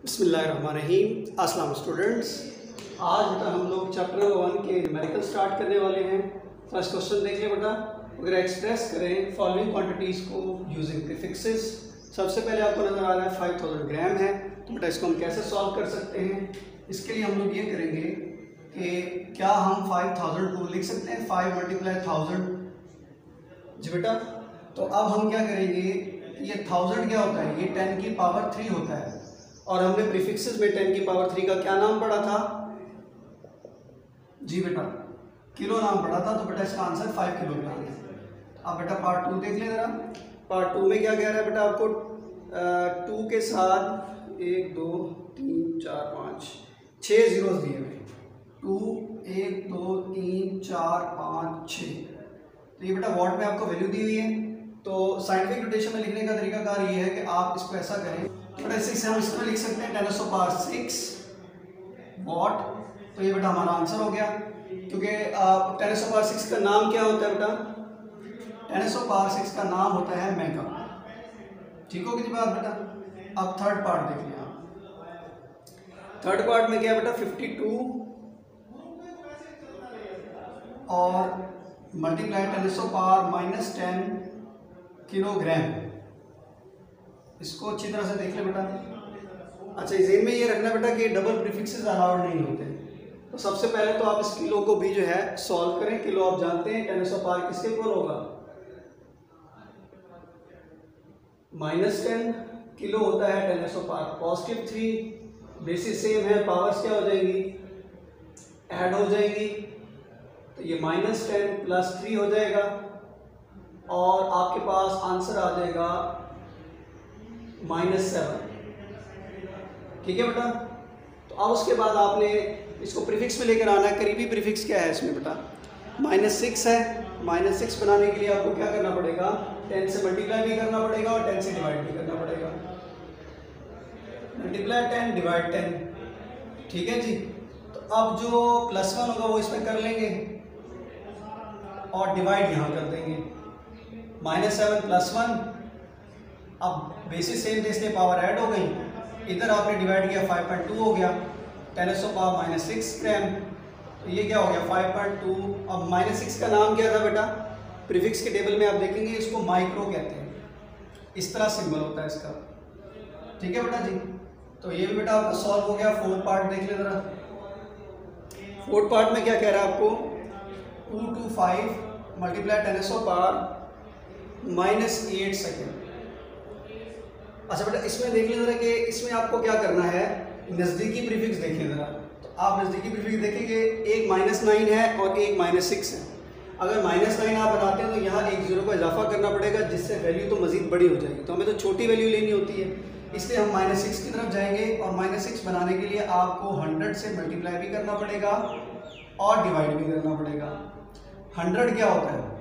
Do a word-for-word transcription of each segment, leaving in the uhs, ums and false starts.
बिस्मिल्लाहिर्रहमानिर्रहीम। अस्सलाम स्टूडेंट्स, आज बेटा हम लोग चैप्टर नंबर वन के न्यूमेरिकल स्टार्ट करने वाले हैं। फर्स्ट क्वेश्चन देखिए बेटा, अगर एक्सप्रेस करें फॉलोइंग क्वांटिटीज़ को यूजिंग प्रीफिक्सेस। सबसे पहले आपको नजर आ रहा है फाइव थाउजेंड ग्राम है, तो बेटा इसको हम कैसे सॉल्व कर सकते हैं। इसके लिए हम लोग ये करेंगे कि क्या हम फाइव थाउजेंड को लिख सकते हैं फाइव मल्टीप्लाई थाउजेंड। जी बेटा, तो अब हम क्या करेंगे, ये थाउजेंड क्या होता है, ये टेन की पावर थ्री होता है और हमने प्रीफिक्सेस में टेन की पावर थ्री का क्या नाम पढ़ा था। जी बेटा, किलो नाम पढ़ा था, तो बेटा इसका आंसर फाइव किलोग्राम है। अब बेटा पार्ट टू देख लें जरा। पार्ट टू में क्या कह रहा है बेटा, आपको टू के साथ एक दो तीन चार पाँच छः जीरो दिए हुए, टू एक दो तीन चार पाँच छः। तो ये बेटा वॉट में आपको वैल्यू दी हुई है। तो साइंटिफिक नोटेशन में लिखने का तरीकाकार ये है कि आप इसको ऐसा करें, बेटा इसे हम इसमें लिख सकते हैं ten to power six watt. तो ये बेटा हमारा आंसर हो गया, क्योंकि टेन टू पावर सिक्स का नाम क्या होता है बेटा, टेन टू पावर सिक्स का नाम होता है मेगा। ठीक होगी जी बात बेटा। अब थर्ड पार्ट देख लिया। थर्ड पार्ट में क्या है बेटा, फिफ्टी टू और multiply ten to power minus ten kilogram. इसको अच्छी तरह से देख ले बेटा। अच्छा, जेन में ये रखना बेटा कि डबल प्रीफिक्सेस अलाउड नहीं होते। तो सबसे पहले तो आप इस किलो को भी जो है सॉल्व करें। किलो आप जानते हैं टेन सौ पार किसके इक्वल होगा, माइनस टेन। किलो होता है टेन सौ power positive three. Basis same है, पावर्स क्या हो जाएंगी, ऐड हो जाएंगी। तो ये माइनस टेन प्लस थ्री हो जाएगा और आपके पास आंसर आ जाएगा माइनस सेवन। ठीक है बेटा। तो अब उसके बाद आपने इसको प्रीफिक्स में लेकर आना है। करीबी प्रीफिक्स क्या है इसमें बेटा, माइनस सिक्स है। माइनस सिक्स बनाने के लिए आपको क्या करना पड़ेगा, टेन से मल्टीप्लाई भी करना पड़ेगा और टेन से डिवाइड भी करना पड़ेगा। Multiply ten divide ten. ठीक है जी। तो अब जो प्लस वन होगा वो इसमें कर लेंगे और डिवाइड यहाँ कर देंगे। माइनस सेवन प्लस वन, अब बेसिस सेम थे इसलिए पावर ऐड हो गई। इधर आपने डिवाइड किया फाइव पॉइंट टू हो गया, टेन सौ पावर माइनस सिक्स ग्राम। तो ये क्या हो गया फाइव पॉइंट टू। अब माइनस सिक्स का नाम क्या था बेटा, प्रीफिक्स के टेबल में आप देखेंगे इसको माइक्रो कहते हैं। इस तरह सिंबल होता है इसका। ठीक है बेटा जी। तो ये भी बेटा आपका सॉल्व हो गया। फोर्थ पार्ट देख ले जरा। फोर्थ पार्ट में क्या कह रहा है आपको, two two five multiply ten सौ पावर माइनस एट सेकेंड। अच्छा बेटा, इसमें देख लें जरा कि इसमें आपको क्या करना है, नज़दीकी प्रीफिक्स देखें जरा। तो आप नज़दीकी प्रीफिक्स देखेंगे, एक माइनस नाइन है और एक माइनस सिक्स है। अगर माइनस नाइन आप बनाते हैं तो यहाँ एक जीरो का इजाफा करना पड़ेगा, जिससे वैल्यू तो मजीद बड़ी हो जाएगी। तो हमें तो छोटी वैल्यू लेनी होती है, इसलिए हम माइनस सिक्स की तरफ जाएंगे। और माइनस सिक्स बनाने के लिए आपको हंड्रेड से मल्टीप्लाई भी करना पड़ेगा और डिवाइड भी करना पड़ेगा। हंड्रेड क्या होता है,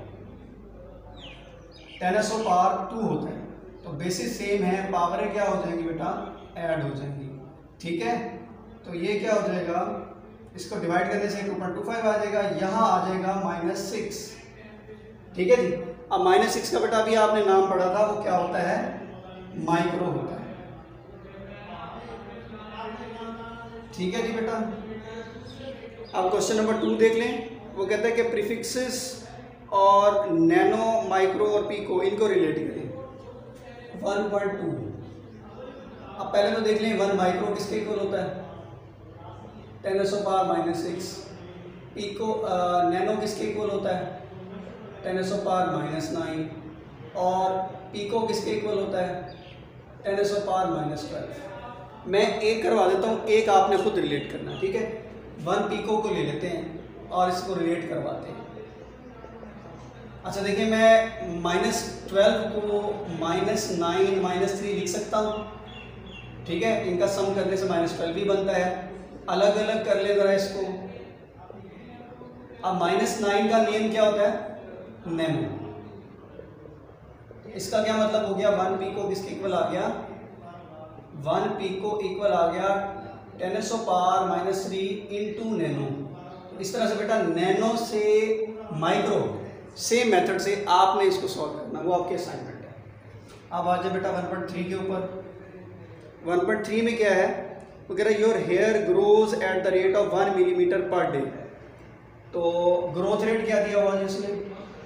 टेन सौ पावर टू होता है। तो बेसिस सेम है, पावरें क्या हो जाएंगी बेटा, ऐड हो जाएंगी। ठीक है। तो ये क्या हो जाएगा, इसको डिवाइड करने से टू पॉइंट टू फाइव आ जाएगा, यहाँ आ जाएगा माइनस सिक्स। ठीक है जी। अब माइनस सिक्स का बेटा अभी आपने नाम पढ़ा था, वो क्या होता है, माइक्रो होता है। ठीक है जी बेटा। अब क्वेश्चन नंबर टू देख लें। वो कहता है कि प्रीफिक्सेस और नैनो, माइक्रो और पीको इनको रिलेट करें। One point two. अब पहले तो देख लें वन माइक्रो किसके इक्वल होता है, टेन सौ power minus six. Pico nano किसके इक्वल होता है, टेन सौ पावर माइनस नाइन। और पीको किसके इक्वल होता है, टेन सौ पावर माइनस ट्वेल्व। मैं एक करवा देता हूँ, एक आपने खुद रिलेट करना। ठीक है। वन पीको को ले लेते हैं और इसको रिलेट करवाते हैं। अच्छा देखिए, मैं माइनस ट्वेल्व को माइनस नाइन माइनस थ्री लिख सकता हूँ। ठीक है। इनका सम करने से माइनस ट्वेल्व भी बनता है। अलग अलग कर ले जरा इसको। अब माइनस नाइन का नेम क्या होता है, नैनो। इसका क्या मतलब हो गया, वन पीको किसके इक्वल आ गया, वन पीको इक्वल आ गया टेन सौ power minus three into nano. इस तरह से बेटा नैनो से माइक्रो सेम मेथड से आपने इसको सॉल्व करना, वो आपके असाइनमेंट है। अब आ जाए बेटा वन पॉइंट थ्री के ऊपर। वन पॉइंट थ्री में क्या है, वो कह रहा है your hair grows at the rate of one millimetre per day. तो ग्रोथ रेट क्या दिया हुआ है इसमें,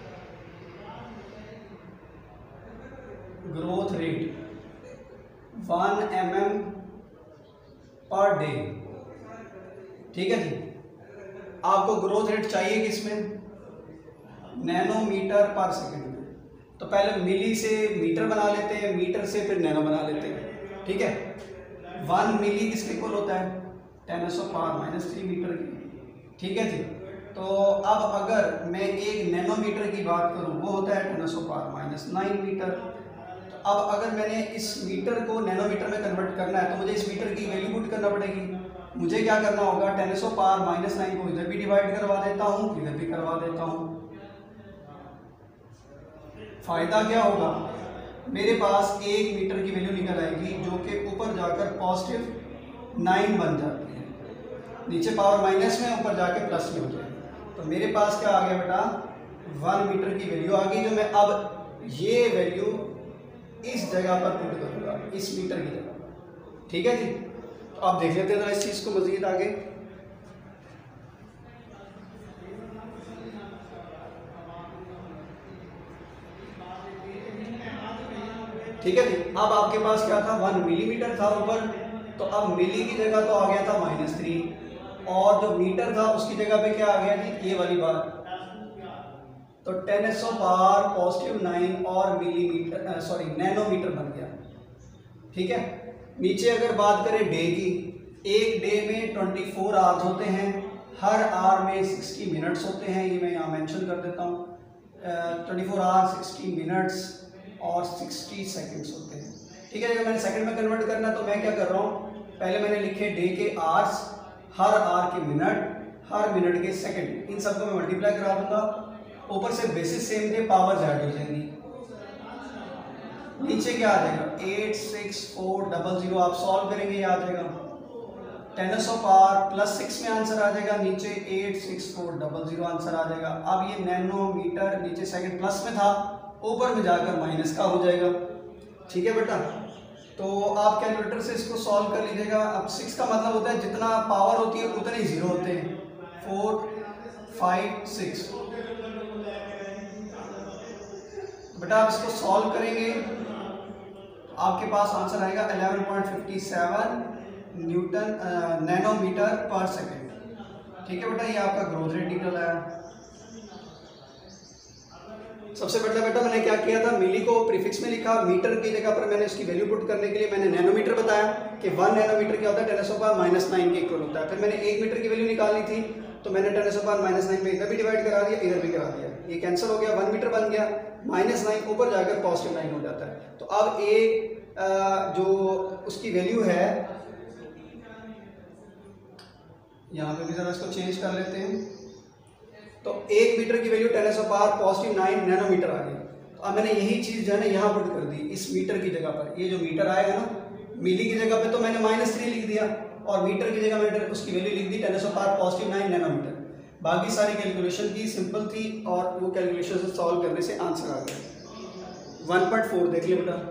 growth rate one M M per day, ठीक है जी। आपको ग्रोथ रेट चाहिए किसमें, नैनोमीटर पर सेकेंड में। तो पहले मिली से मीटर बना लेते हैं, मीटर से फिर नैनो बना लेते हैं, ठीक है। वन मिली किसके इक्वल होता है, टेन सौ पावर माइनस थ्री मीटर की, ठीक है जी। तो अब अगर मैं एक नैनोमीटर की बात करूं वो होता है टेन सौ पावर माइनस नाइन मीटर। तो अब अगर मैंने इस मीटर को नैनोमीटर में कन्वर्ट करना है तो मुझे इस मीटर की वैल्यू पुट करना पड़ेगी। मुझे क्या करना होगा, टेन सौ पावर माइनस नाइन को इधर भी डिवाइड करवा देता हूँ, इधर भी करवा देता हूँ। फायदा क्या होगा, मेरे पास एक मीटर की वैल्यू निकल आएगी जो कि ऊपर जाकर पॉजिटिव नाइन बन जाती है, नीचे पावर माइनस में, ऊपर जाके प्लस में हो जाएगी। तो मेरे पास क्या आ गया बेटा, वन मीटर की वैल्यू आ गई, जो मैं अब ये वैल्यू इस जगह पर पुट करूँगा, इस मीटर की जगह पर, ठीक है जी। तो आप देख लेते हैं जरा इस चीज़ को मजीद आगे। ठीक है जी। अब आपके पास क्या था, वन मिलीमीटर था ऊपर, तो अब मिली की जगह तो आ गया था माइनस थ्री, और जो मीटर था उसकी जगह पे क्या आ गया जी, ये वाली बात। तो टेन सौ पावर पॉजिटिव नाइन और मिलीमीटर सॉरी नैनोमीटर बन गया, ठीक है। नीचे अगर बात करें डे की, एक डे में ट्वेंटी फोर आवर्स होते हैं, हर आवर में सिक्सटी मिनट्स होते हैं, ये मैं यहाँ मेंशन कर देता हूँ। Twenty four hours sixty minutes और सिक्सटी सेकंड्स होते हैं, ठीक है। अगर मैंने सेकंड में कन्वर्ट करना है तो मैं क्या कर रहा हूँ, पहले मैंने लिखे डे के आवर्स, हर आवर के मिनट, हर मिनट के सेकंड, इन सबको मैं मल्टीप्लाई करा दूंगा। ऊपर से बेसिस सेम थे, पावर ऐड हो जाएंगी। नीचे क्या आ जाएगा, eight six four double zero, आप सॉल्व करेंगे ये आ जाएगा टेन सौ पावर प्लस सिक्स में आंसर आ जाएगा, नीचे eight six four double zero answer आ जाएगा। अब ये नैनोमीटर नीचे सेकंड प्लस में था, ऊपर में जाकर माइनस का हो जाएगा, ठीक है बेटा। तो आप कैलकुलेटर से इसको सॉल्व कर लीजिएगा। अब सिक्स का मतलब होता है जितना पावर होती है उतने ही जीरो होते हैं, फोर फाइव सिक्स। बेटा आप इसको सॉल्व करेंगे आपके पास आंसर आएगा eleven point five seven newton nanometre per second, ठीक है बेटा। ये आपका ग्रोथ रेट निकल आया। सबसे पहले बेटा मैंने क्या किया था, मिली को प्रीफिक्स में लिखा, मीटर की जगह पर मैंने उसकी वैल्यू पुट करने के लिए मैंने नैनोमीटर बताया कि वन नैनोमीटर क्या होता है, टेन सौ पावर माइनस नाइन के इक्वल होता है। फिर मैंने एक मीटर की वैल्यू निकालनी थी तो मैंने टेन सौ पावर माइनस नाइन में इधर भी डिवाइड करा दिया, इधर भी करा दिया, ये कैंसिल हो गया, वन मीटर बन गया, माइनस नाइन ऊपर जाकर पॉजिटिव नाइन हो जाता है। तो अब एक जो उसकी वैल्यू है, यहाँ पे भी जरा इसको चेंज कर लेते हैं। तो एक मीटर की वैल्यू टेन सौ पावर पॉजिटिव नाइन नैनोमीटर आ गई। तो अब मैंने यही चीज़ जो है ना यहाँ पुट कर दी इस मीटर की जगह पर। ये जो मीटर आएगा ना, मिली की जगह पे तो मैंने माइनस थ्री लिख दिया, और मीटर की जगह मैंने उसकी वैल्यू लिख दी टेन सौ पावर पॉजिटिव नाइन नैनोमीटर। बाकी सारी कैलकुलेशन की सिंपल थी और वो कैलकुलेशन से सॉल्व करने से आंसर आ गया। वन पॉइंट फोर देख लिया बेटा।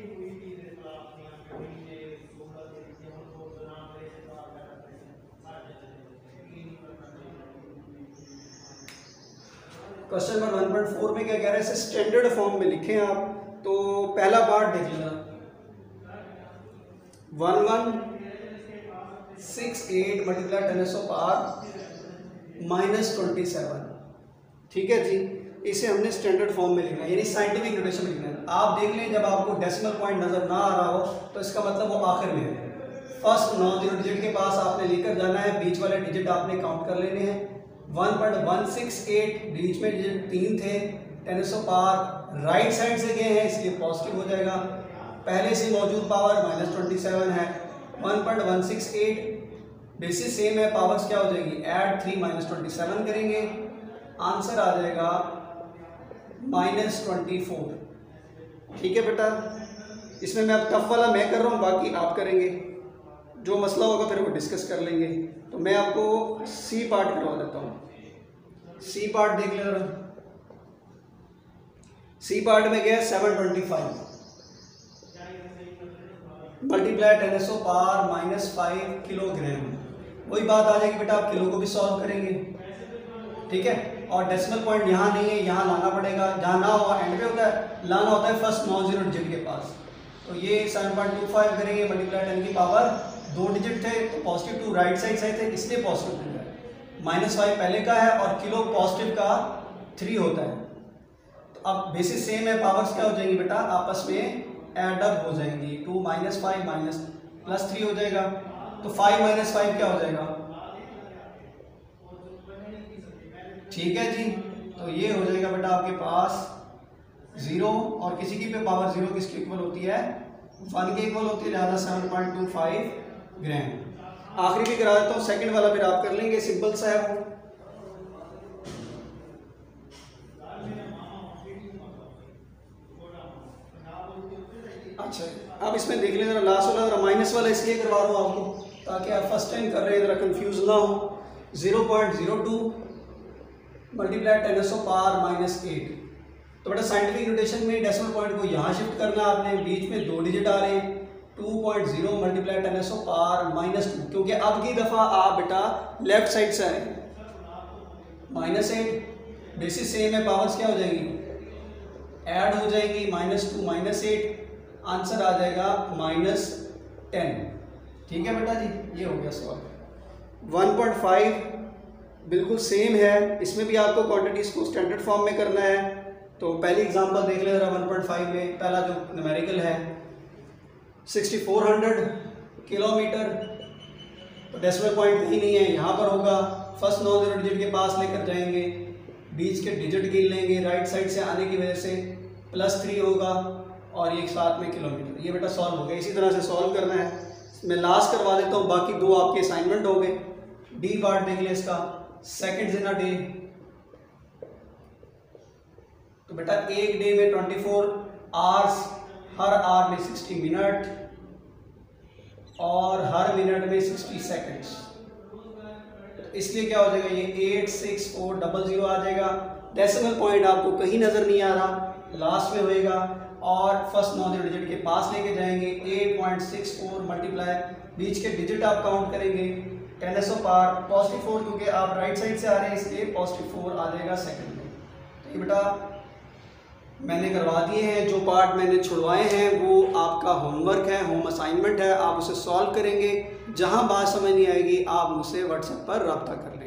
Question number one point four में क्या कह रहा है, इसे स्टैंडर्ड फॉर्म में लिखें आप। तो पहला पार्ट देख लेना, one one six eight multiply ten सौ पावर माइनस ट्वेंटी सेवन, ठीक है जी। इसे हमने स्टैंडर्ड फॉर्म में लिखना है, यानी साइंटिफिक नोटेशन में लिखना है। आप देख लें जब आपको डेसिमल पॉइंट नजर ना आ रहा हो तो इसका मतलब वो आखिर में है। फर्स्ट नौ जीरो डिजिट के पास आपने लेकर जाना है, बीच वाले डिजिट आपने काउंट कर लेने हैं। One point one six eight बीच में डिजिट तीन थे, टेन सौ पावर राइट साइड से गए हैं इसलिए पॉजिटिव हो जाएगा। पहले से मौजूद पावर माइनस ट्वेंटी सेवन है। One point one six eight basis same है, पावर्स क्या हो जाएगी, add three minus twenty seven करेंगे, आंसर आ जाएगा माइनस ट्वेंटी फोर, ठीक है बेटा। इसमें मैं अब टफ वाला मैं कर रहा हूँ, बाकी आप करेंगे, जो मसला होगा फिर वो डिस्कस कर लेंगे। तो मैं आपको सी पार्ट करवा देता हूँ। सी पार्ट देख ले, सी पार्ट में गया seven twenty five. Multiply ten's power minus five kilogram. वही बात आ जाएगी बेटा, आप किलो को भी सॉल्व करेंगे, ठीक है। और डेसिमल पॉइंट यहाँ नहीं है, यहाँ लाना पड़ेगा, जहाँ ना हो एंड पे होता है, लाना होता है फर्स्ट नॉन जीरो डिजिट के पास। तो ये सेवन पॉइंट टू फाइव करेंगे, मल्टीप्लाई टेन की पावर दो डिजिट थे तो पॉजिटिव टू राइट साइड से थे, इसलिए पॉजिटिव बन गया। माइनस फाइव पहले का है और किलो पॉजिटिव का थ्री होता है। तो अब बेसिस सेम है, पावर्स क्या हो जाएंगी बेटा, आपस में एड अप हो जाएंगी। Two minus five minus plus three हो जाएगा, तो फाइव माइनस फाइव क्या हो जाएगा, ठीक है जी। तो ये हो जाएगा बेटा आपके पास जीरो, और किसी की पे पावर जीरो किसकी इक्वल होती है, वन के इक्वल होती है, लिहाजा seven point two five gram. आखिरी भी करा देता हूँ, सेकंड वाला फिर आप कर लेंगे, सिंपल सा है वो। अच्छा, अब इसमें देख लें जरा, लास्ट वाला जरा माइनस वाला इसलिए करवा रहा हूँ आपको ताकि आप फर्स्ट टाइम कर रहे हैं जरा कंफ्यूज ना हो। Zero point zero two multiply ten's power minus eight. तो बेटा साइंटिफिक नोटेशन में डेसिमल पॉइंट को यहाँ शिफ्ट करना आपने, बीच में दो डिजिट आ रहे हैं, two point zero multiply ten's power minus two, क्योंकि अब की दफ़ा आप बेटा लेफ्ट साइड से आए, माइनस एट बेसिस सेम है, पावर्स क्या हो जाएंगी, ऐड हो जाएंगी, minus two minus eight, answer आ जाएगा माइनस टेन। ठीक है बेटा जी, ये हो गया सॉल्व। वन पॉइंट फाइव बिल्कुल सेम है, इसमें भी आपको क्वांटिटीज़ को स्टैंडर्ड फॉर्म में करना है। तो पहली एग्जांपल देख लें जरा, वन पॉइंट फाइव में पहला जो न्यूमेरिकल है सिक्सटी फोर हंड्रेड किलोमीटर, तो डेसिमल पॉइंट कहीं नहीं है, यहाँ पर होगा। फर्स्ट नॉन जीरो डिजिट के पास लेकर जाएंगे, बीच के डिजिट गिन लेंगे, राइट साइड से आने की वजह से प्लस थ्री होगा, और ये साथ में किलोमीटर। ये बेटा सॉल्व हो गया, इसी तरह से सॉल्व करना है। मैं लास्ट करवा देता हूँ, बाकी दो आपके असाइनमेंट हो गए। डी पार्ट देख लिया इसका, सेकंड्स इन अ डे। तो बेटा एक डे में ट्वेंटी फोर आवर्स, हर आवर में सिक्सटी मिनट और हर मिनट में सिक्सटी सेकंड्स। तो इसलिए क्या हो जाएगा, ये eight six four double zero आ जाएगा। डेसिमल पॉइंट आपको कहीं नजर नहीं आ रहा, लास्ट में होएगा, और फर्स्ट नॉन जीरो डिजिट के पास लेके जाएंगे। Eight point six four multiply, बीच के डिजिट आप काउंट करेंगे, ten's power positive four, क्योंकि आप राइट साइड से आ रहे हैं इसलिए पॉजिटिव फोर आ जाएगा सेकंड में। तो ये बेटा मैंने करवा दिए हैं, जो पार्ट मैंने छुड़वाए हैं वो आपका होमवर्क है, होम असाइनमेंट है, आप उसे सॉल्व करेंगे। जहां बात समझ नहीं आएगी आप मुझसे व्हाट्सएप पर रब्ता कर लें।